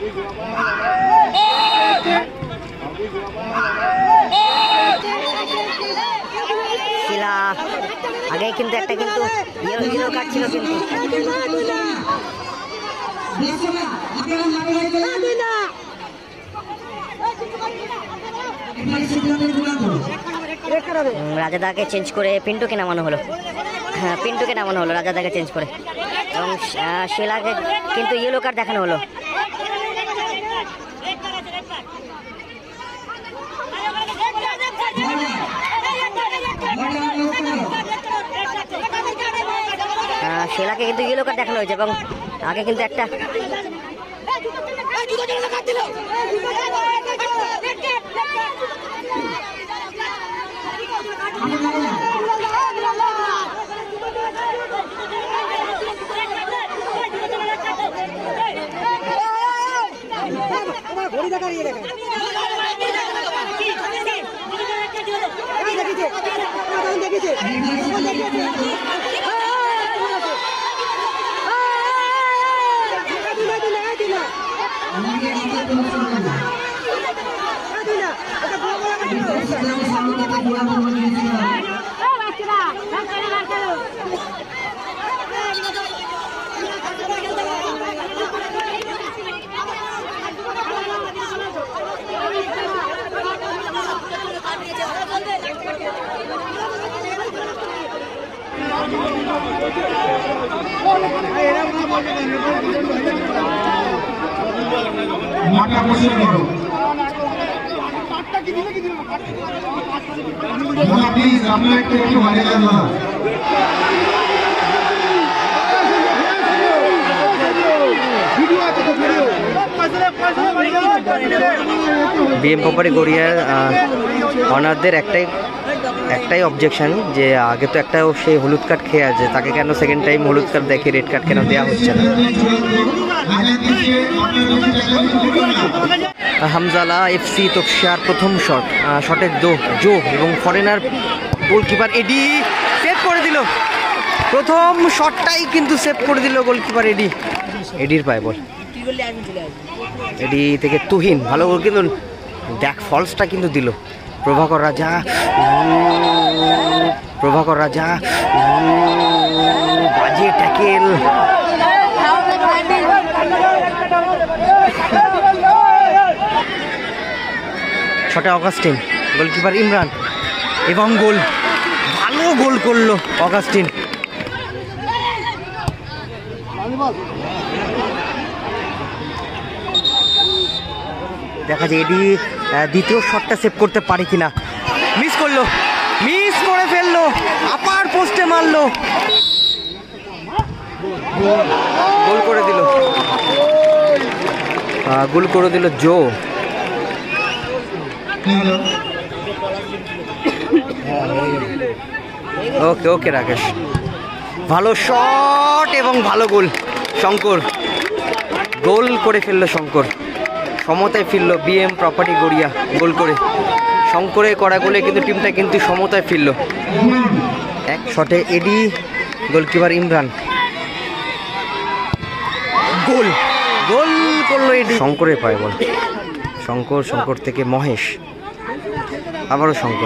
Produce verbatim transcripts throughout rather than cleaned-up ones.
শিলা আগে কিন্তু একটা কিন্তু ইয়েলো ইয়েলো কার্ড ছিল কিন্তু রাজাদাকে চেঞ্জ করে পিন্টুকে নামানো হলো। হ্যাঁ, পিন্টুকে নামানো হলো রাজাদাকে চেঞ্জ করে, এবং শিলাকে কিন্তু ইয়েলো কার্ড দেখানো হলো। শিলাকে কিন্তু ইয়েলো কার্ড দেখানো হয়েছে, এবং আগে কিন্তু একটা বিএম প্রপার্টি গড়িয়ার অনারদের একটাই একটাই অবজেকশন যে আগে তো একটা সেই হলুদ কার্ড খেয়ে আছে, তাকে কেন সেকেন্ড টাইম হলুদ কার্ড দেখে রেড কার্ড কেন দেওয়া হচ্ছে না। হামজালা এফসি তকশিয়ার প্রথম শট, শটের দো জো এবং ফরেনার গোলকিপার এডি সেভ করে দিল। প্রথম শটটাই কিন্তু সেভ করে দিল গোলকিপার এডি। এডির পায় বল, এডি থেকে তুহিন ভালো গোল, কিন্তু দেখ ফলসটা কিন্তু দিল। প্রভাকর রাজা, প্রভাকর রাজা বাজে ট্যাকেল। ছটা অগাস্টিন, গোলকিপার ইমরান এবং গোল, ভালো গোল করলো অগাস্টিন। দেখা যায় এডি দ্বিতীয় শটটা সেভ করতে পারে কিনা। মিস করলো, মিস করে ফেললো, আপার পোস্টে মারলো, গোল করে দিল, গোল করে দিল জো। ওকে ওকে রাকেশ, ভালো শট এবং ভালো গোল। শঙ্কর গোল করে ফেললো, শঙ্কর সমতায় ফিরলো বিএম প্রপার্টি গড়িয়া গোল করে। শঙ্করের করা গোলে কিন্তু টিমটা কিন্তু সমতায় ফিরল। এক শটে এডি, গোলকিপার ইমরান, গোল, গোল করলো এডি। শঙ্করের পায় বল, শঙ্কর, শঙ্কর থেকে মহেশ, আবারও শঙ্কর,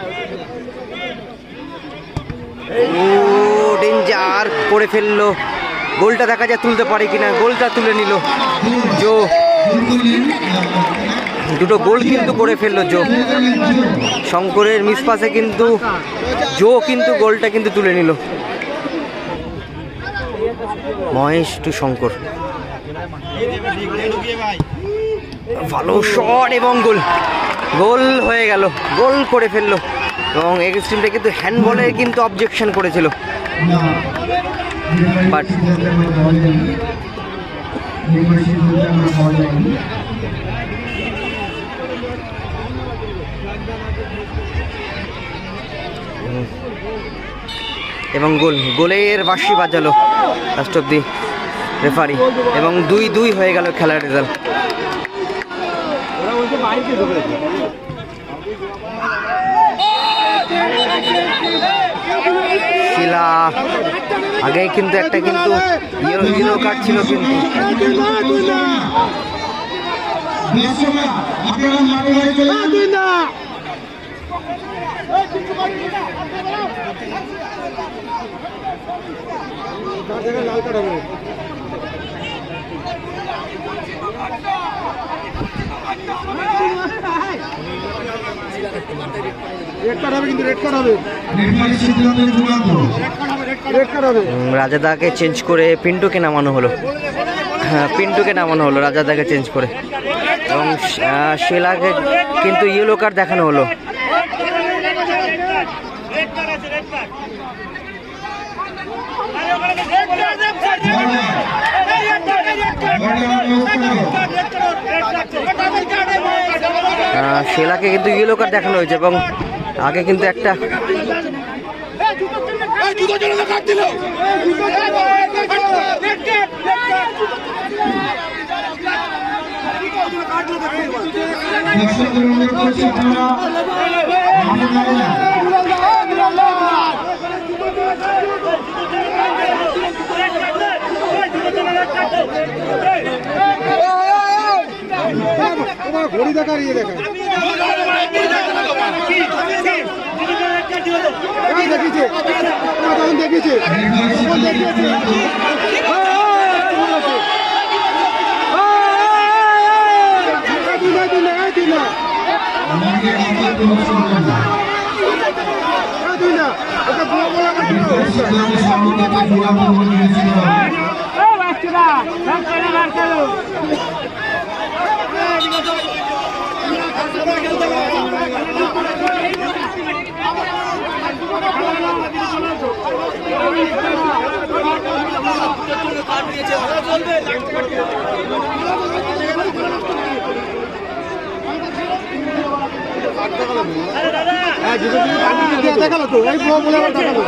ও ডেঞ্জার করে ফেললো। গোলটা দেখা যায় তুলতে পারে কিনা, গোলটা তুলে নিল জো। দুটো গোল কিন্তু করে ফেললো জো। শঙ্করের মিস পাসে কিন্তু জো কিন্তু গোলটা কিন্তু তুলে নিল। মহেশ টু শঙ্কর, ভালো শট এবং গোল, গোল হয়ে গেল, গোল করে ফেললো। এবং এক্স টিমটা কিন্তু হ্যান্ডবলের কিন্তু অবজেকশন করেছিল, বাট এবং গোল, গোলের বাঁশি বাজালো লাস্ট অব দি রেফারি, এবং দুই দুই হয়ে গেল খেলার রেজাল্ট। শিলা আগে কিন্তু একটা কিন্তু ইয়েলো কার্ড ছিল, কিন্তু লাল কার্ড হবে, রেড কার্ড হবে, কিন্তু রেড কার্ড হবে, রেড কার্ড হবে। রাজাদাকে চেঞ্জ করে পিন্টুকে নামানো হলো। হ্যাঁ, পিন্টুকে নামানো হলো রাজাদাকে চেঞ্জ করে, এবং শেলাকে কিন্তু ইয়েলো কার্ড দেখানো হলো। শেলাকে কিন্তু ইয়েলো কার্ড দেখানো হয়েছে, এবং আগে কিন্তু একটা ঘড়ি দেখার ইয়ে দেখা দেখিয়েছে, তখন দেখিয়েছে দেখালো তো, এই বলে আবার দেখালো।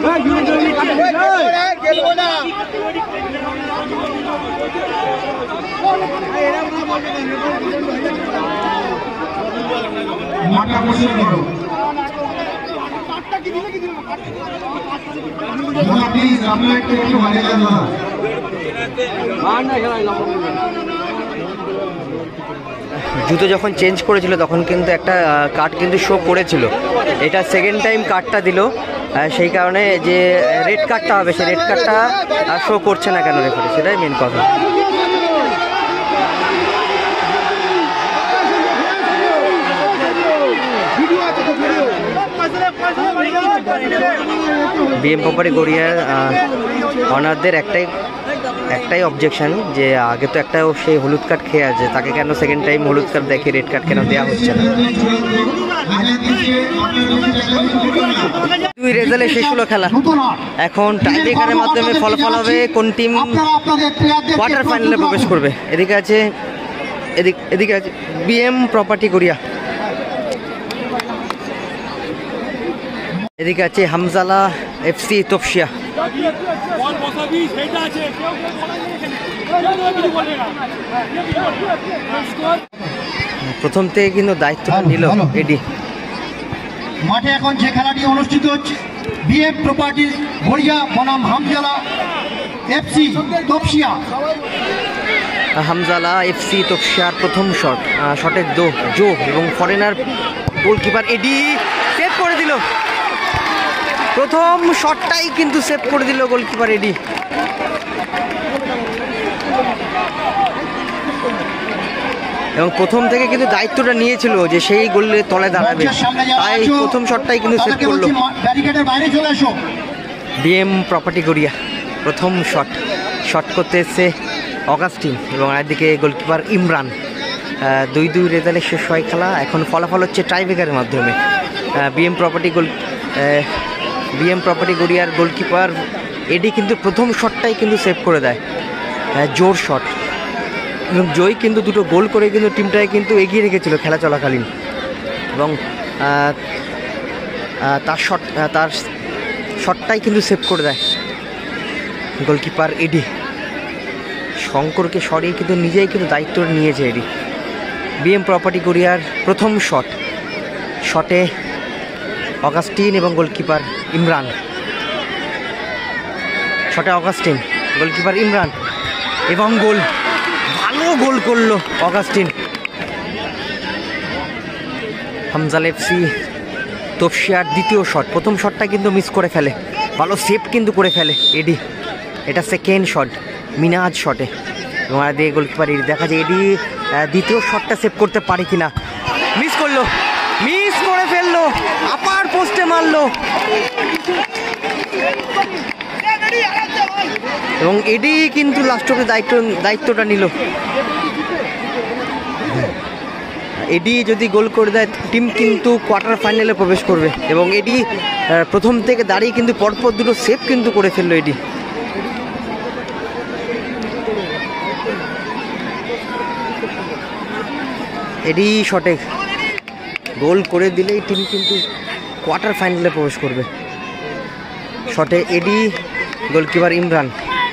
জুতো যখন চেঞ্জ করেছিল তখন কিন্তু একটা কার্ড কিন্তু শো করেছিল, এটা সেকেন্ড টাইম কার্ডটা দিল, সেই কারণে যে রেড কার্ডটা হবে সেই রেড কার্ডটা শো করছে না কেন রেফারি, সেটাই মেন কথা। বিএম প্রপার্টি গড়িয়ার অনারদের একটাই একটাই অবজেকশন যে আগে তো একটা সেই হলুদ কার্ড খেয়ে আছে, তাকে কেন সেকেন্ড টাইম হলুদ কার্ড দেখে রেড কার্ড কেন দেওয়া হচ্ছে না। দুই রেজাল্টে শেষ হলো খেলা, এখন টাইব্রেকারের মাধ্যমে ফলাফল হবে কোন টিম কোয়ার্টার ফাইনালে প্রবেশ করবে। এদিকে আছে এদিক এদিকে আছে বিএম প্রপার্টি গড়িয়া, এদিকে আছে হামজালা এফসি তপসিয়া। প্রথম থেকে কিন্তু দায়িত্বটা নিল এডি। মাঠে এখন যে খেলাটি অনুষ্ঠিত হচ্ছে বিএম প্রপার্টি গড়িয়া বনাম হামজালা এফসি তপসিয়া। হামজালা এফসি তপসিয়ার প্রথম শট, শটের দো জো এবং ফরেনার গোলকিপার এডি সেভ করে দিল। প্রথম শটটাই কিন্তু সেভ করে দিল গোলকিপার এডি। এবং প্রথম থেকে কিন্তু দায়িত্বটা নিয়েছিল যে সেই গোলের তলায় দাঁড়াবে, তাই প্রথম শটটাই কিন্তু সেভ করলো। বিএম প্রপার্টি গড়িয়া প্রথম শট শট করতে এসছে অগাস্টিন এবং একদিকে গোলকিপার ইমরান। দুই দুই রেজাল্টে শেষ হয় খেলা, এখন ফলাফল হচ্ছে টাইব্রেকারের মাধ্যমে। BM property goal BM property গড়িয়ার গোলকিপার এডি কিন্তু প্রথম শটটাই কিন্তু সেভ করে দেয়, জোর শট, এবং জয় কিন্তু দুটো গোল করে কিন্তু টিমটাকে কিন্তু এগিয়ে রেখেছিল খেলা চলাকালীন। এবং তার শট তার শটটাই কিন্তু সেভ করে দেয় গোলকিপার এডি। শঙ্করকে সরিয়ে কিন্তু নিজেই কিন্তু দায়িত্ব নিয়েছে এডি। বিএম প্রপার্টি গড়িয়ার প্রথম শট, শটে অগাস্টিন এবং গোলকিপার ইমরান। শটে অগাস্টিন, গোলকিপার ইমরান এবং গোল, ভালো গোল করলো অগাস্টিন। হামজাল এফসি তপসিয়ার দ্বিতীয় শট, প্রথম শটটা কিন্তু মিস করে ফেলে, ভালো সেভ কিন্তু করে ফেলে এডি। এটা সেকেন্ড শট মিনাজ শটে এবং আর দিয়ে গোলকিপার এডি, দেখা যায় এডি দ্বিতীয় শটটা সেভ করতে পারে কিনা। মিস করলো, মিস করে ফেললো, আপার পোস্টে মারলো এবং এডি কিন্তু লাস্ট অব্দি দায়িত্ব দায়িত্বটা নিল। এডি যদি গোল করে দেয় টিম কিন্তু কোয়ার্টার ফাইনালে প্রবেশ করবে এবং এডি প্রথম থেকে দাঁড়িয়ে কিন্তু পরপর দুটো সেভ কিন্তু করে ফেললো এডি। এডি শটে গোল করে দিলেই টিম কিন্তু কোয়ার্টার ফাইনালে প্রবেশ করবে। শটে এডি, গোলকিপার ইমরান,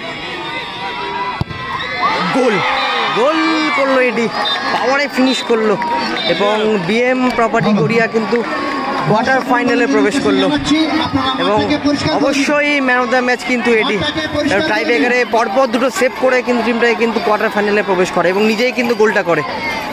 গোল গোল করলো এডি, পাওয়ারে ফিনিশ করলো এবং বিএম প্রপার্টি গড়িয়া কিন্তু কোয়ার্টার ফাইনালে প্রবেশ করলো এবং অবশ্যই ম্যান অফ দ্য ম্যাচ কিন্তু এডি। টাই ব্রেকারে পরপর দুটো সেভ করে কিন্তু টিমটাকে কিন্তু কোয়ার্টার ফাইনালে প্রবেশ করে এবং নিজেই কিন্তু গোলটা করে।